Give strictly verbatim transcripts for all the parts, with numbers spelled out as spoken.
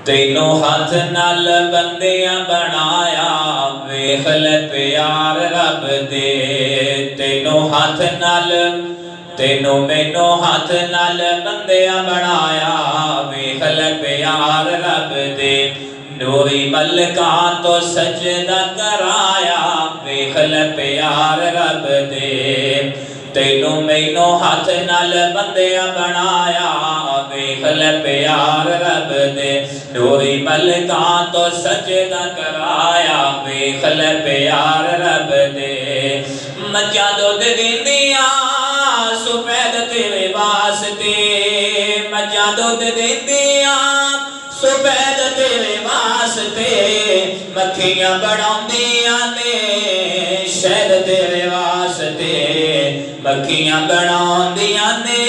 तेनों हाथ नाल बंदियां बनाया वेख ले प्यार रब दे। तेनों हाथ नाल तेनों मैनों हाथ नाल बंदियां बनाया वेख ले प्यार रब दे। नूरी मलका तो सजदा कराया वेख ले प्यार रब दे। तेनों मैनों हाथ नाल बंदियां बनाया वेख ले प्यार रब दे। नूरी मलका तो सजदा कराया वेख ले प्यार रब दे। मज्जा दुध दिंदियां सुफैद तेरे वास्ते, मज्जा दुध दिंदियां सुफैद तेरे वास्ते। मक्खियां बनाउंदियां ने शहद तेरे वास्ते, मक्खियां बनाउंदियां ने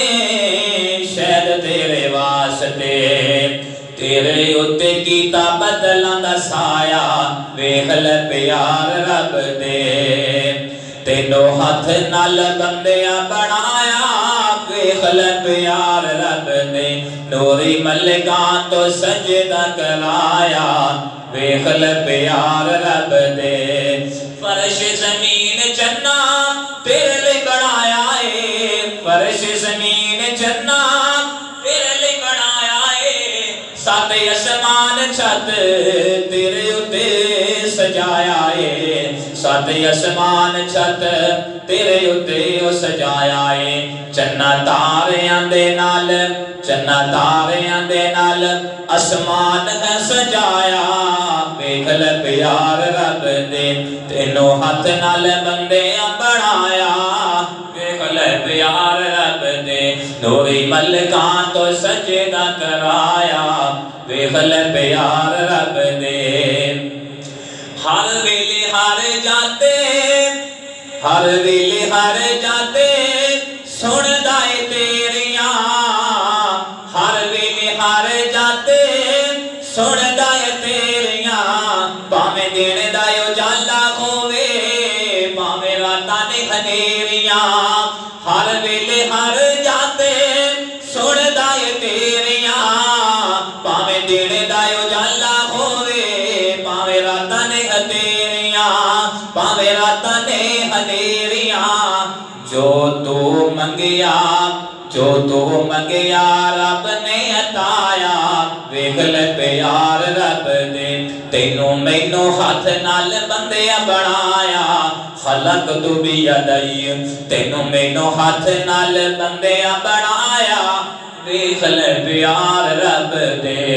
शहद तेरे वास्ते। तेरे उत्ते कीता बदलां दा साया वेख ले प्यार रब दे। तेनों हाथ नाल बंदियां बनाया वेख ले प्यार रब दे। नूरी मलका तो सजदा कराया वेख ले प्यार रब दे। फर्श जमीन चन्ना तेरे लिए बनाया है, फर्श जमीन चन्ना तेरे लिए बनाया है। सात आसमान छत तेरे उत्ते सजाया है, सात आसमान छत तेरे उत्ते सजाया है। चन्ना तारियां दे नाल चन्ना तारियां दे नाल आसमान है सजाया वेख ले प्यार रब दे। तेनों हाथ नाल बंदियां बनाया वेख ले प्यार रब दे। नूरी मलका तो सजदा कराया वेख ले प्यार रब दे। हर वेले हर जाते हर वेले हर जाते सुनदा है तेरियां, हर वेले हर जाते सुनदा है तेरियां। भावें दिन दा उजाला होवे भावें रातां ने हनेरियां, हर वेले हर जाते सुनदा है तेरियां। भावें दिन दा उजाला होवे भावें रातां ने हनेरियां, भावें रातां ने हनेरियां। जो तू मंगिया जो तू मंगिया रब ने अताया वेख ले प्यार रब दे। तेनों मैनों हाथ नाल बंदियां बनाया खलक तू भी यदई। तेनों मैनों हाथ नाल बंदियां बनाया वेख ले प्यार रब दे।